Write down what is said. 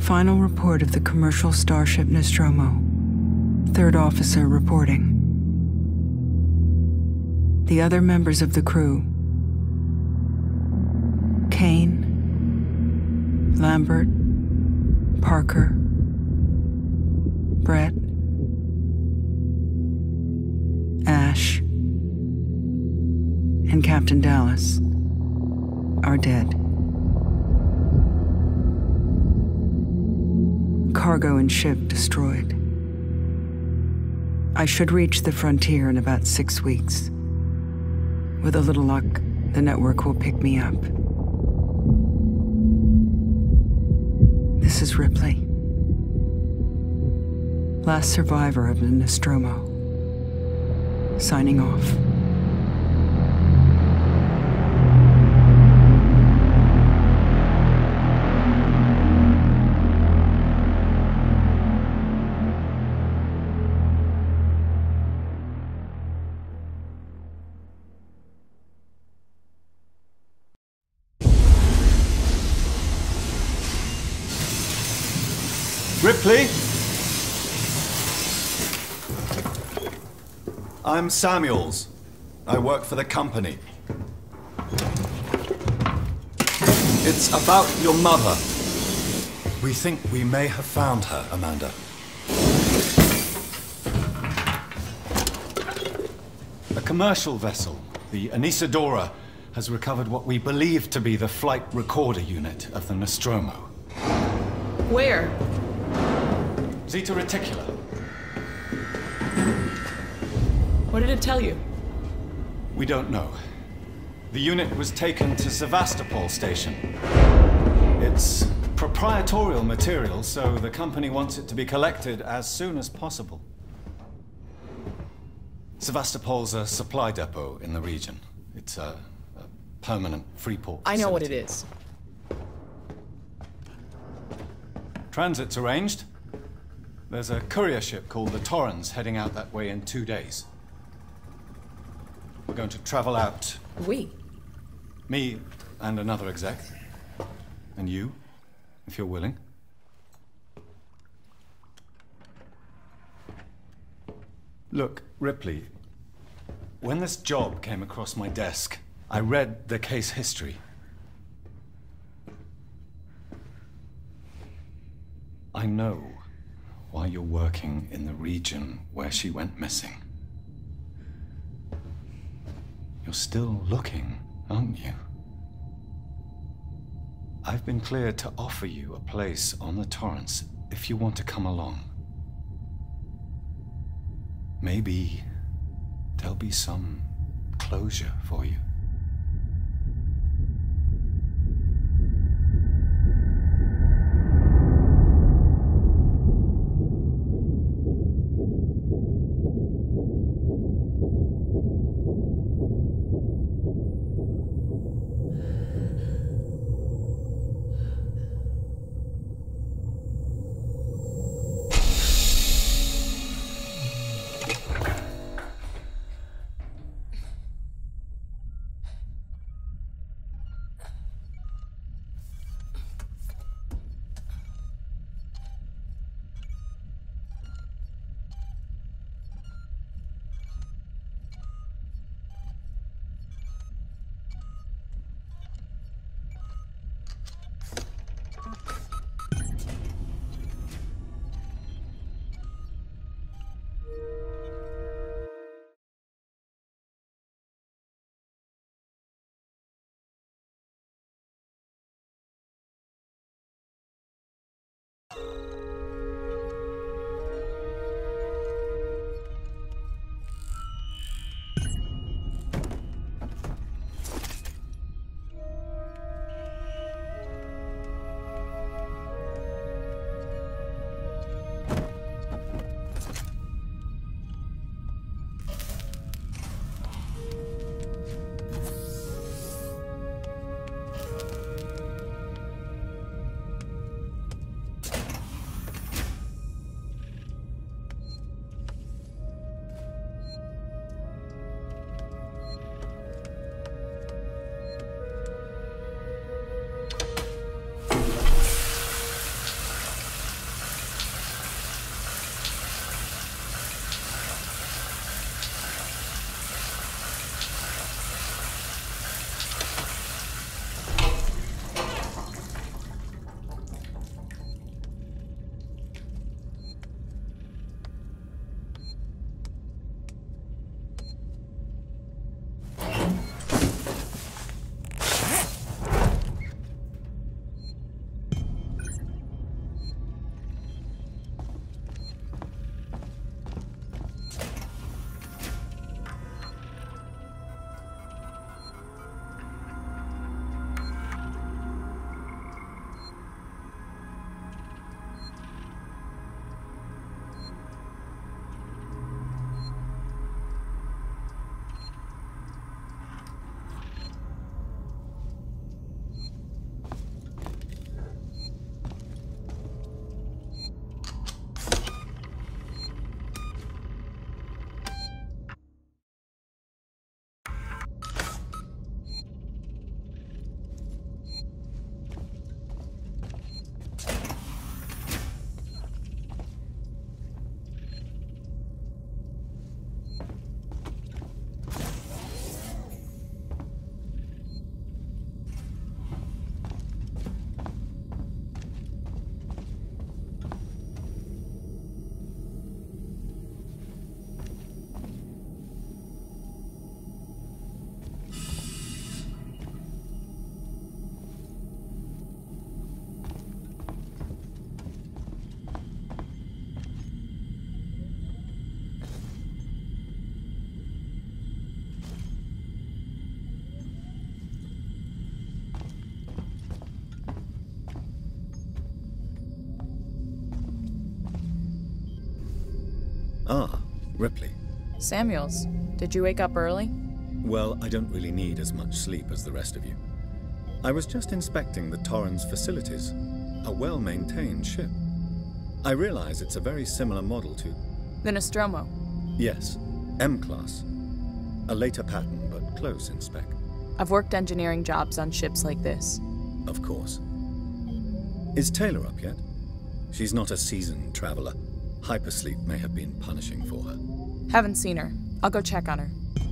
Final report of the commercial starship Nostromo. Third officer reporting. The other members of the crew: Kane, Lambert, Parker, Brett, Ash, and Captain Dallas are dead. Cargo and ship destroyed. I should reach the frontier in about 6 weeks. With a little luck, the network will pick me up. This is Ripley. Last survivor of the Nostromo. Signing off. Ripley? I'm Samuels. I work for the company. It's about your mother. We think we may have found her, Amanda. A commercial vessel, the Anisadora, has recovered what we believe to be the flight recorder unit of the Nostromo. Where? Zeta Reticula. What did it tell you? We don't know. The unit was taken to Sevastopol station. It's proprietorial material, so the company wants it to be collected as soon as possible. Sevastopol's a supply depot in the region. It's a permanent free port facility. I know what it is. Transit's arranged. There's a courier ship called the Torrens heading out that way in 2 days. We're going to travel out. We? Me and another exec. And you, if you're willing. Look, Ripley, when this job came across my desk, I read the case history. I know why you're working in the region where she went missing. You're still looking, aren't you? I've been cleared to offer you a place on the Torrens if you want to come along. Maybe there'll be some closure for you. Ah, Ripley. Samuels, did you wake up early? Well, I don't really need as much sleep as the rest of you. I was just inspecting the Torrens facilities. A well-maintained ship. I realize it's a very similar model to... The Nostromo. Yes, M-Class. A later pattern, but close in spec. I've worked engineering jobs on ships like this. Of course. Is Taylor up yet? She's not a seasoned traveler. Hypersleep may have been punishing for her. Haven't seen her. I'll go check on her.